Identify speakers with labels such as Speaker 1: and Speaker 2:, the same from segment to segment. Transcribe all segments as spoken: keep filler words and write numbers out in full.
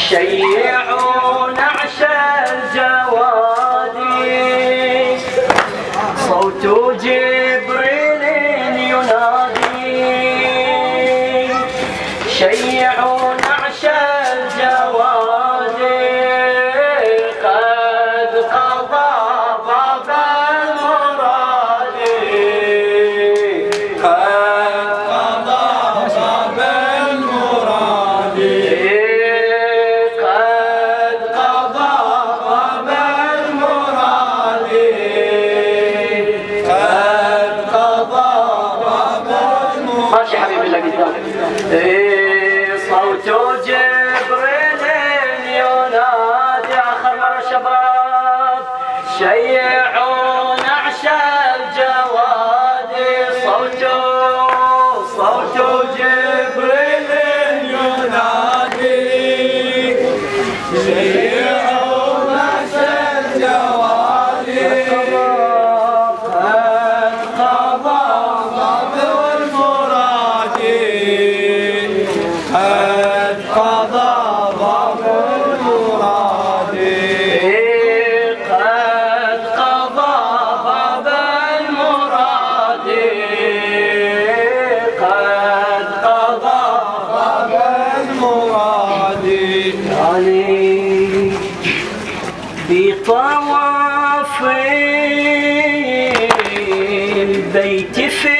Speaker 1: شيعوا نعش الجوادي صوت جبريل ينادي شيعوا نعش الجوادي قد قضى باب المراد قد قضى باب المراد قد قضى باب المراد قد قضى باب المراد ماشي حبيبي اللي قدام صوت جبريل ينادي آخر مرة شباب شيعوا نعش الجوادي صوت صوت جبريل ينادي شيعوا نعش الجوادي قد قضى باب المراد قد قضى باب المراد قد قضى باب المراد قد قضى باب المراد علي بطواف البيت في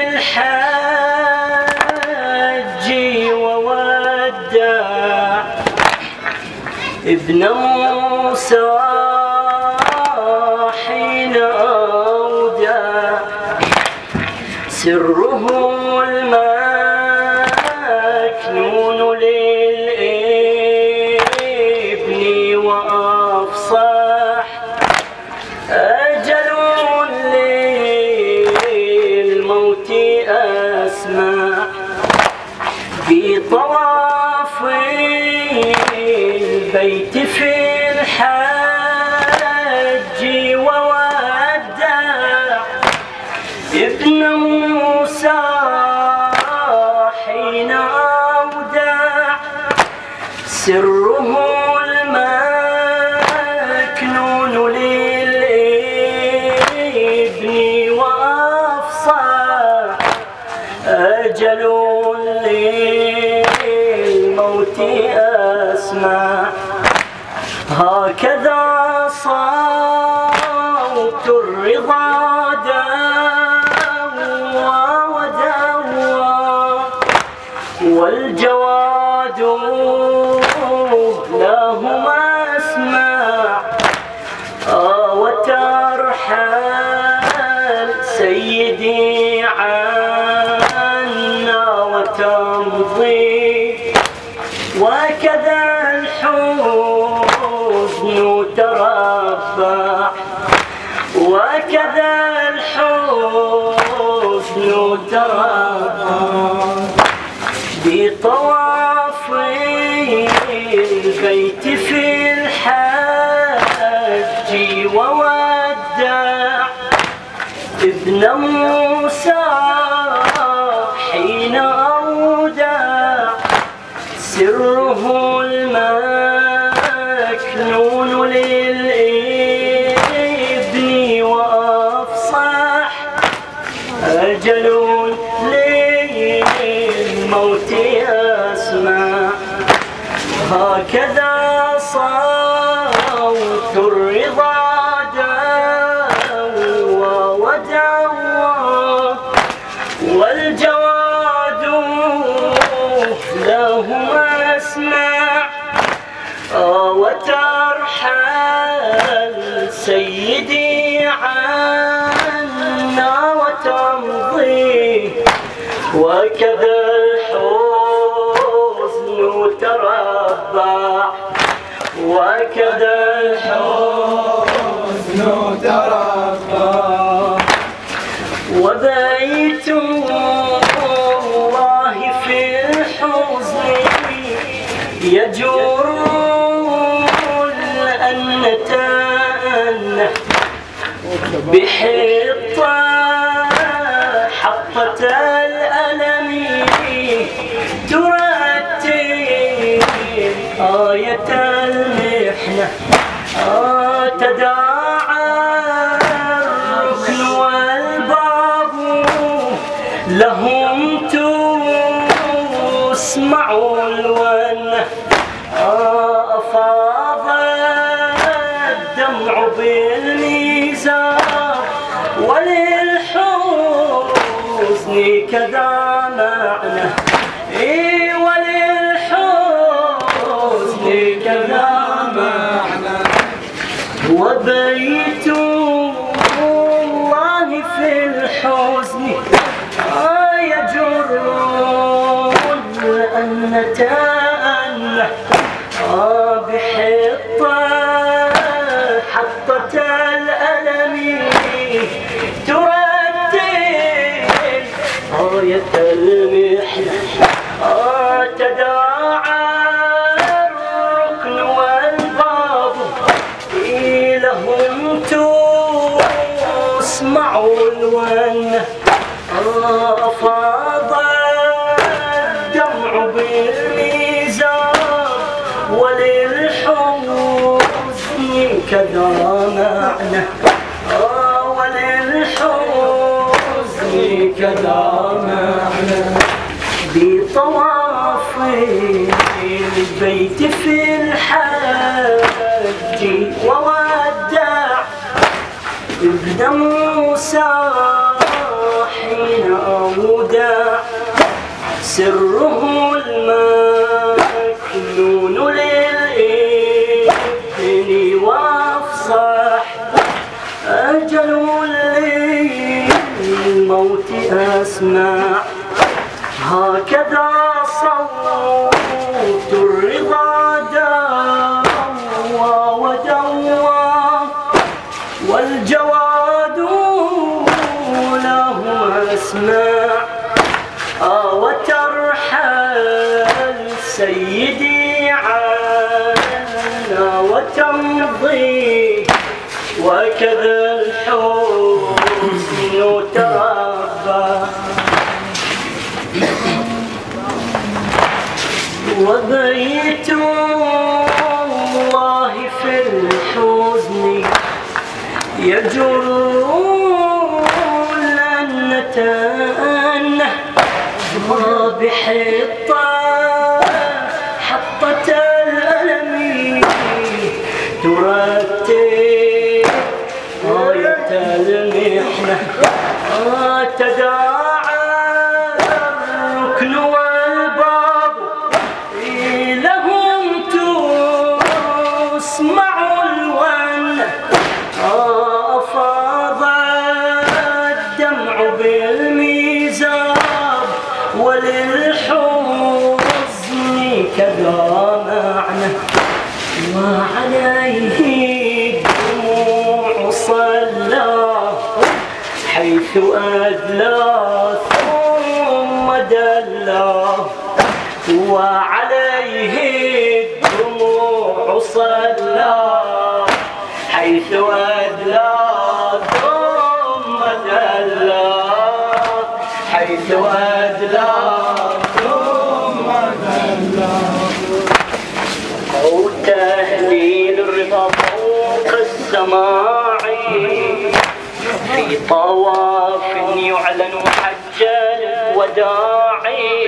Speaker 1: الحج وودع ابن موسى حين أودع سره المكنون للابن وأفصح أجل للموت أسمع بطواف البيت في الحج وودع ابن موسى حين أودع سره المكنون للابن وأفصح أجل للموت أسمع هكذا صوت الرضا دوا ودوا والجواد لهما اسمع وترحل سيدي عنا وتمضي وكذا الحزن تربع وكذا الحزن تربع بطواف البيت في الحج وودع ابن موسى حين أودع سره المكنون للابن وأفصح أجل للموت أسمع هكذا صوت الرضا دوا ودوا والجواد لهما اسمع وترحل سيدي عنا وتمضي وكذا الحزن تربع وكذا الحزن تربع وبيت الله في الحزن يجور الأنة بحطة حطة الألم ترتب
Speaker 2: غاية المحنة تداعى الركن والباب لهم تسمع الونة أفاض الدمع بالميزان وللحزن كذا معنى وللحزن كذا معنى وبيت الله في الحزن يجر الأنة أنه بحطة حطة الألم ترتل غاية المحنة تداعى الركن والباب لهم تسمع الونة أفاض الدمع بالميزان وللحزن كذا معنى وللحزن كذا معنى بطواف البيت في الحج وودع ابن موسى حين أودع سره المكنون للإذن وافصح أجل للموت أسمع هكذا صوت الرضا دوى ودوى والجواد له أسمع وترحل سيدي عنا وتمضي وكذا الحزن تربى وبيت الله في الحزن يجر الأنة أنه بحطة حطة الألم ترتب غاية المحنة تداعى الركن والباب لهم تسمع الونة أفاض الدمع بالميزان وللحزن كذا معنى وعليه الدموع صلى حيث أدلى ثم دلى وعليه الدموع صلى حيث أدلى ثم دلى حيث أدلى ثم دلى أو تهليل الرضا فوق السماع في طواف يعلن حج الوداع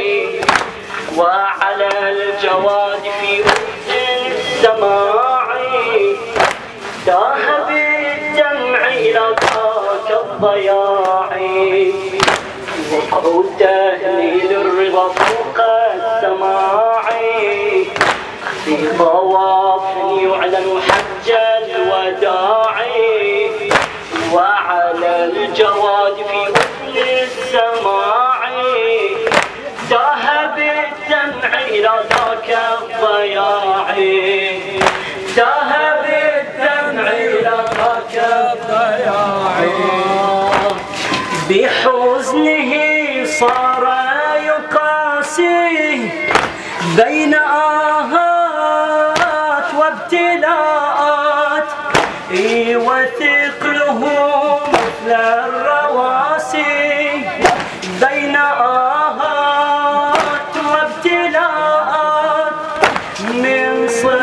Speaker 2: وعلى الجواد في أفق السماع تاه بالدمع إلى ذاك الضياع وقعوا تهليل الرضا فوق السماع في طواف يعلن حج الوداع وعلى الجواد في أفق السماع تاه بالدمع إلى ذاك الضياع تاه بالدمع إلى ذاك الضياع بحزنه صار يقاسي بين آهات وابتلاءات وثقله مثل الرواسي بين آهات وابتلاءات من صدق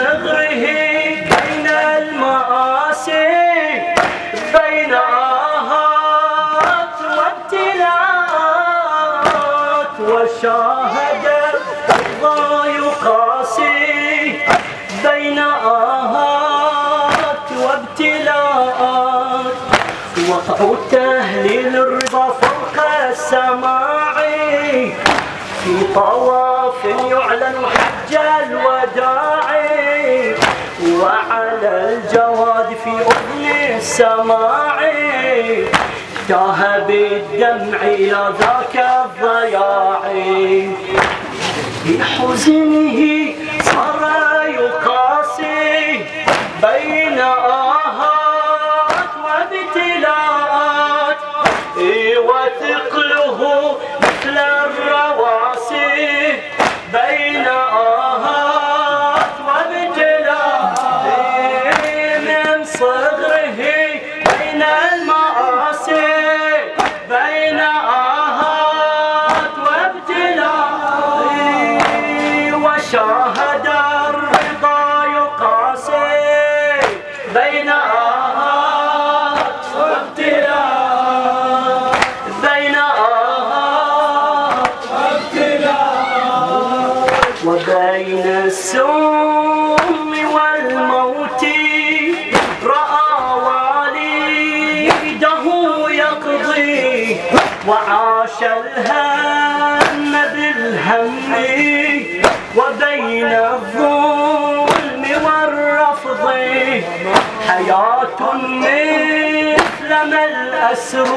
Speaker 2: هو تهليل الرضا فوق السماع في طواف يعلن حج الوداع وعلى الجواد في أذن السماع تاه بالدمع إلى ذاك الضياع في حزنه صار يقاسي بين آهات وابتلاءات وثقله مثل الرواسي بين آهات وابتلاءات من صغره بين المآسي بين آهات وابتلاء وشاهد الرضا يقاسي بين آهات وابتلاء بين آهات وابتلاء وبين السم والموت رأى والده يقضي وعاش الهم بالهم وبين الظلم والرفض حياة مثلما الأسر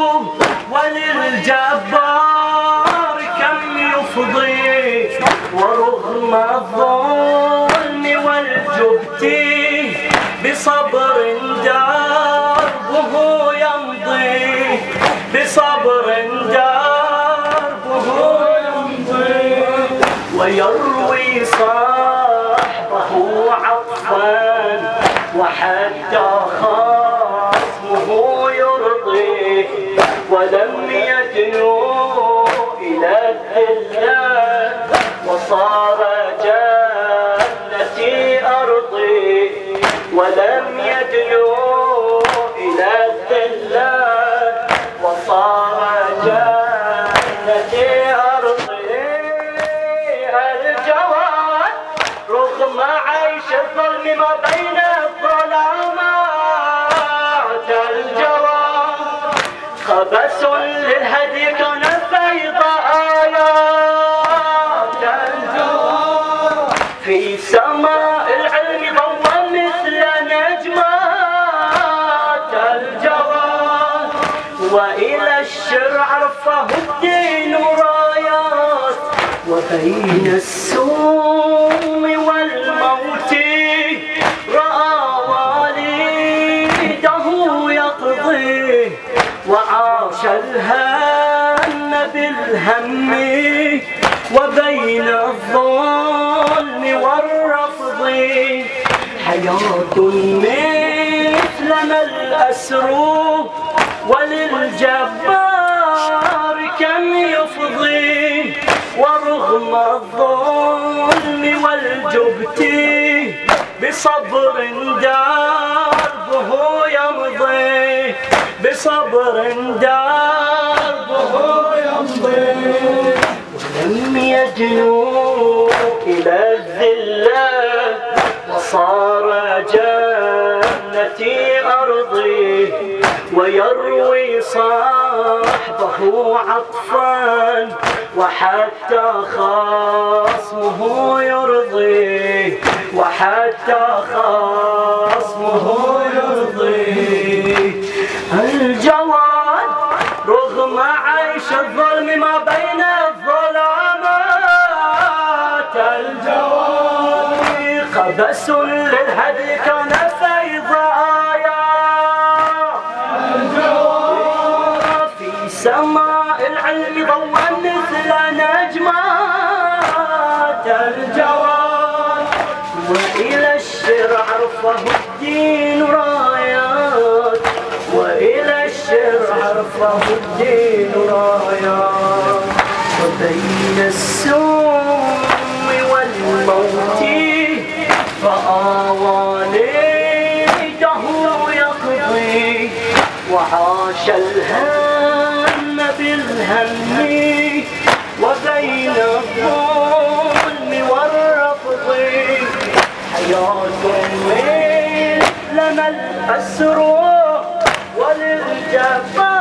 Speaker 2: وللجبار كم يفضي ورغم الظلم والجبت بصبر دربه يمضي بصبر دربه يمضي ويروي صاحبه عطفا وحتى خصمه يرضيه ولم يدنو إلى الذلة وصار جنتي أرضي ولم يدنو إلى الذلة وصار جنتي أرضي الجواد رغم عيش الظلم ما بين الظلامات الجواد خبس للهدي كان فيض آيات الجواد في سماء العلم ضوى مثل نجمات الجواد وإلى الشرع رفه الدين رايات وبين السوم والموت رأى والده يقضي وعاش الهم بالهم وبين الظلم والرفض حياة مثلما الأسر وللجبار كم يفضي ورغم الظلم والجبت بصبر دربه يمضي بصبر دربه يمضي ولم يدنو إلى الذلة وصار جنتي أرضي ويروي صاحبه عطفا وحتى خصمه يرضي وحتى خصمه يرضي الجواد رغم عيش الظلم ما بين الظلامات الجواد قبس للهدي كان فيض آيات الجواد في سماء العلم ضوى مثل نجمات الجواد وإلى الشرع رفه الدين رايات وإلى الشرع رفه الدين رايات وبين السم والموت رأى والده يقضي وعاش الهم بالهم وبين الظلم والرفض حياة مثلما الأسر وللجبار جفا